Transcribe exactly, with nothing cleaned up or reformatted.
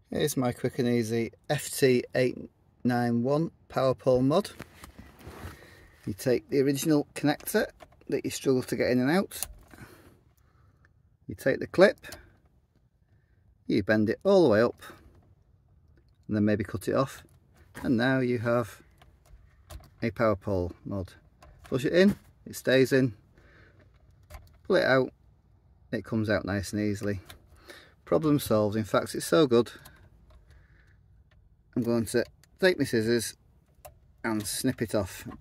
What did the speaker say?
Here's my quick and easy F T eight ninety-one power pole mod. You take the original connector that you struggle to get in and out, you take the clip, you bend it all the way up and then maybe cut it off, and now you have a power pole mod. Push it in, it stays in, pull it out, it comes out nice and easily. Problem solved. In fact, it's so good, I'm going to take my scissors and snip it off.